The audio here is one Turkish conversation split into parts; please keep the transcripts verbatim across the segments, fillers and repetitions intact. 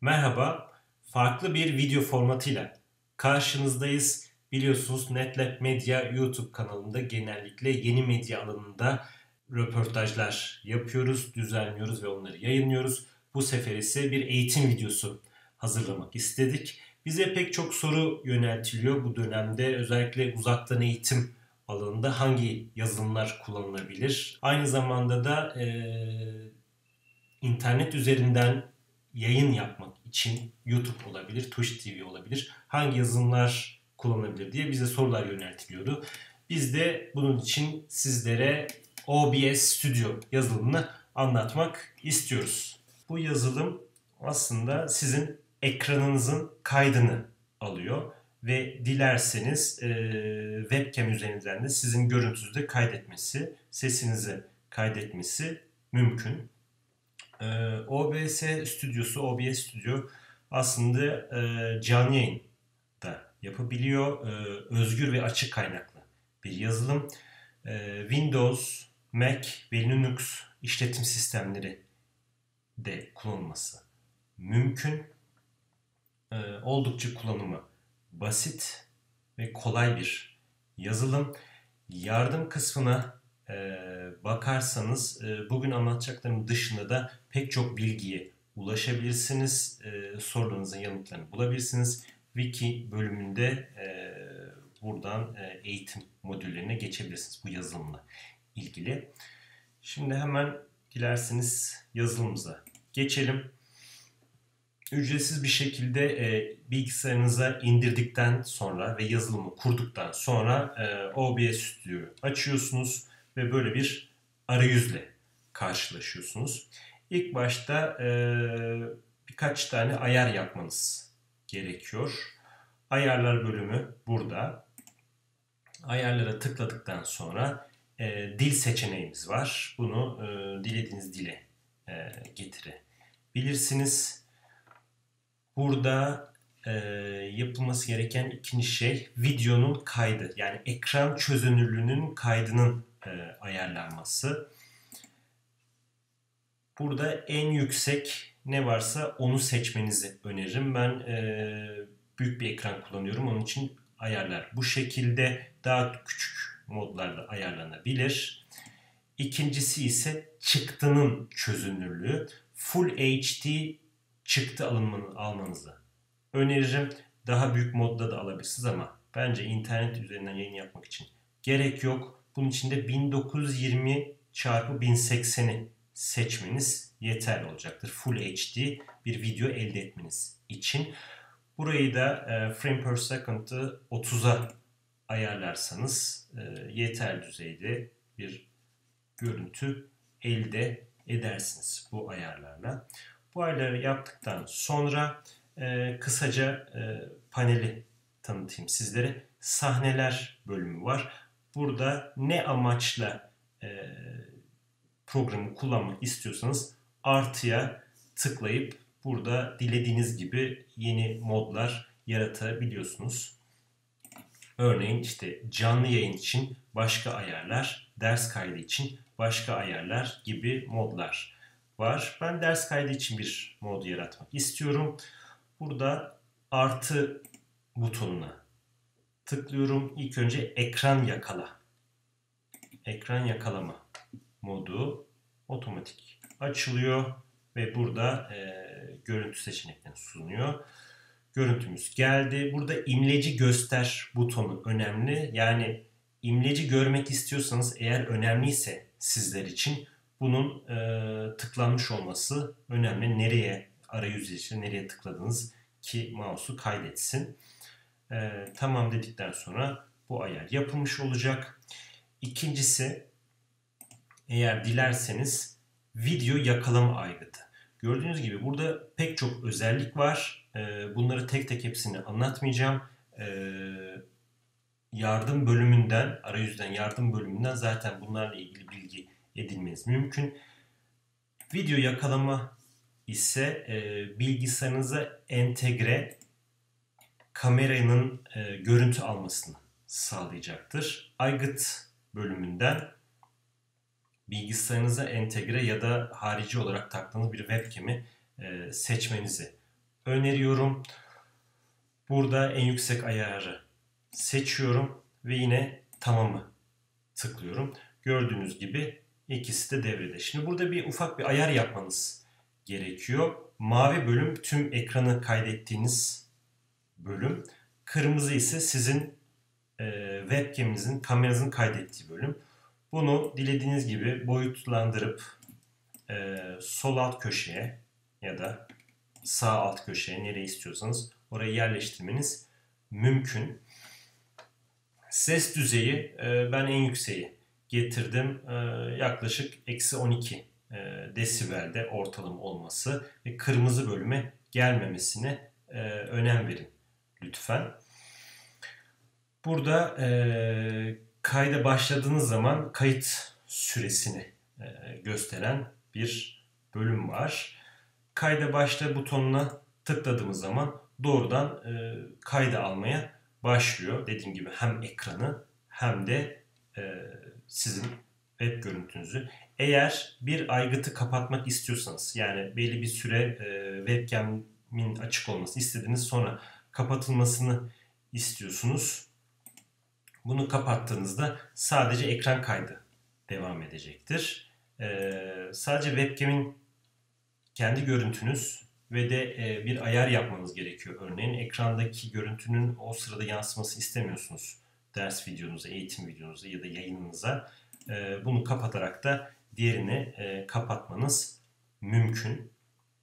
Merhaba, farklı bir video formatıyla karşınızdayız. Biliyorsunuz NetLab Medya YouTube kanalında genellikle yeni medya alanında röportajlar yapıyoruz, düzenliyoruz ve onları yayınlıyoruz. Bu sefer ise bir eğitim videosu hazırlamak istedik. Bize pek çok soru yöneltiliyor bu dönemde. Özellikle uzaktan eğitim alanında hangi yazılımlar kullanılabilir? Aynı zamanda da eee internet üzerinden yayın yapmak için YouTube olabilir, Twitch T V olabilir. Hangi yazılımlar kullanılabilir diye bize sorular yöneltiliyordu. Biz de bunun için sizlere O B S Studio yazılımını anlatmak istiyoruz. Bu yazılım aslında sizin ekranınızın kaydını alıyor ve dilerseniz e, webcam üzerinden de sizin görüntünüzü de kaydetmesi, sesinizi kaydetmesi mümkün. Ee, O B S stüdyosu, O B S Studio aslında e, canlı yayın da yapabiliyor. Ee, özgür ve açık kaynaklı bir yazılım. Ee, Windows, Mac ve Linux işletim sistemleri de kullanılması mümkün. Ee, oldukça kullanımı basit ve kolay bir yazılım. Yardım kısmına e, bakarsanız e, bugün anlatacaklarım dışında da pek çok bilgiye ulaşabilirsiniz. E, sorularınızın yanıtlarını bulabilirsiniz. Wiki bölümünde e, buradan e, eğitim modüllerine geçebilirsiniz bu yazılımla ilgili. Şimdi hemen dilerseniz yazılımımıza geçelim. Ücretsiz bir şekilde e, bilgisayarınıza indirdikten sonra ve yazılımı kurduktan sonra e, O B S Studio'yu açıyorsunuz ve böyle bir arayüzle karşılaşıyorsunuz. İlk başta e, birkaç tane ayar yapmanız gerekiyor. Ayarlar bölümü burada. Ayarlara tıkladıktan sonra e, dil seçeneğimiz var. Bunu e, dilediğiniz dile e, getirebilirsiniz. Burada e, yapılması gereken ikinci şey videonun kaydı. Yani ekran çözünürlüğünün kaydının e, ayarlanması. Burada en yüksek ne varsa onu seçmenizi öneririm. Ben e, büyük bir ekran kullanıyorum. Onun için ayarlar bu şekilde, daha küçük modlarla ayarlanabilir. İkincisi ise çıktının çözünürlüğü. Full H D çıktı alımını almanızı öneririm. Daha büyük modda da alabilirsiniz ama bence internet üzerinden yayın yapmak için gerek yok. Bunun için de bin dokuz yüz yirmi çarpı bin sekseni seçmeniz yeterli olacaktır. Full H D bir video elde etmeniz için. Burayı da e, frame per second'ı otuza ayarlarsanız e, yeterli düzeyde bir görüntü elde edersiniz bu ayarlarla. Bu ayarları yaptıktan sonra e, kısaca e, paneli tanıtayım sizlere. Sahneler bölümü var. Burada ne amaçla e, programı kullanmak istiyorsanız artıya tıklayıp burada dilediğiniz gibi yeni modlar yaratabiliyorsunuz. Örneğin işte canlı yayın için başka ayarlar, ders kaydı için başka ayarlar gibi modlar var. Ben ders kaydı için bir mod yaratmak istiyorum. Burada artı butonuna tıklıyorum. İlk önce ekran yakala. Ekran yakalama modu otomatik açılıyor ve burada e, görüntü seçeneklerini sunuyor. Görüntümüz geldi. Burada imleci göster butonu önemli. Yani imleci görmek istiyorsanız, eğer önemliyse sizler için bunun e, tıklanmış olması önemli. Nereye, arayüz için nereye tıkladınız ki mouse'u kaydetsin. E, tamam dedikten sonra bu ayar yapılmış olacak. İkincisi, eğer dilerseniz video yakalama aygıtı. Gördüğünüz gibi burada pek çok özellik var. Bunları tek tek hepsini anlatmayacağım. Yardım bölümünden, arayüzden yardım bölümünden zaten bunlarla ilgili bilgi edinmeniz mümkün. Video yakalama ise bilgisayarınıza entegre kameranın görüntü almasını sağlayacaktır. Aygıt bölümünden bilgisayarınıza entegre ya da harici olarak taktığınız bir webcam'i e, seçmenizi öneriyorum. Burada en yüksek ayarı seçiyorum ve yine tamamı tıklıyorum. Gördüğünüz gibi ikisi de devrede. Şimdi burada bir ufak bir ayar yapmanız gerekiyor. Mavi bölüm tüm ekranı kaydettiğiniz bölüm. Kırmızı ise sizin e, webcam'inizin, kameranızın kaydettiği bölüm. Bunu dilediğiniz gibi boyutlandırıp e, sol alt köşeye ya da sağ alt köşeye nereye istiyorsanız oraya yerleştirmeniz mümkün. Ses düzeyi e, ben en yükseği getirdim. E, yaklaşık eksi on iki e, desibelde ortalama olması ve kırmızı bölüme gelmemesine e, önem verin lütfen. Burada e, kayda başladığınız zaman kayıt süresini e, gösteren bir bölüm var. Kayda başla butonuna tıkladığımız zaman doğrudan e, kayda almaya başlıyor. Dediğim gibi hem ekranı hem de e, sizin web görüntünüzü. Eğer bir aygıtı kapatmak istiyorsanız, yani belli bir süre e, webcam'in açık olmasını istediğiniz, sonra kapatılmasını istiyorsunuz. Bunu kapattığınızda sadece ekran kaydı devam edecektir. Ee, sadece webcam'in kendi görüntünüz ve de e, bir ayar yapmanız gerekiyor. Örneğin ekrandaki görüntünün o sırada yansıması istemiyorsunuz. Ders videonuza, eğitim videonuza ya da yayınınıza. E, bunu kapatarak da diğerini e, kapatmanız mümkün.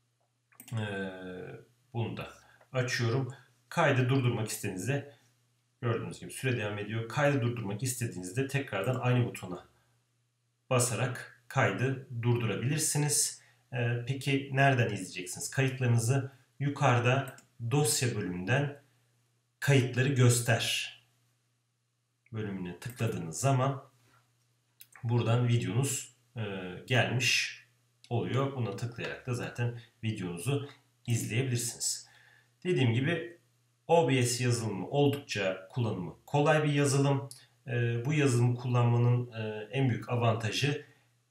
E, bunu da açıyorum. Kaydı durdurmak istediğinizde gördüğünüz gibi süre devam ediyor. Kaydı durdurmak istediğinizde tekrardan aynı butona basarak kaydı durdurabilirsiniz. Ee, peki nereden izleyeceksiniz? Kayıtlarınızı yukarıda dosya bölümünden kayıtları göster bölümüne tıkladığınız zaman buradan videonuz e, gelmiş oluyor. Buna tıklayarak da zaten videonuzu izleyebilirsiniz. Dediğim gibi O B S yazılımı oldukça kullanımı kolay bir yazılım. E, bu yazılımı kullanmanın e, en büyük avantajı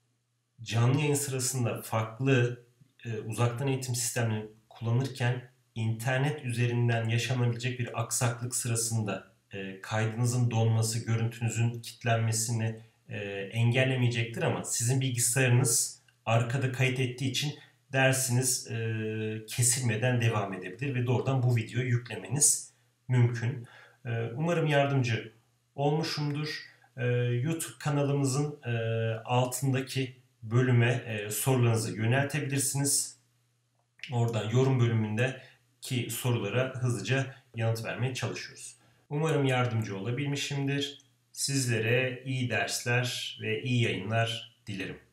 canlı yayın sırasında farklı e, uzaktan eğitim sistemlerini kullanırken internet üzerinden yaşanabilecek bir aksaklık sırasında e, kaydınızın donması, görüntünüzün kilitlenmesini e, engellemeyecektir ama sizin bilgisayarınız arkada kayıt ettiği için dersiniz e, kesilmeden devam edebilir ve doğrudan bu videoyu yüklemeniz mümkün. E, umarım yardımcı olmuşumdur. E, YouTube kanalımızın e, altındaki bölüme e, sorularınızı yöneltebilirsiniz. Oradan yorum bölümündeki sorulara hızlıca yanıt vermeye çalışıyoruz. Umarım yardımcı olabilmişimdir. Sizlere iyi dersler ve iyi yayınlar dilerim.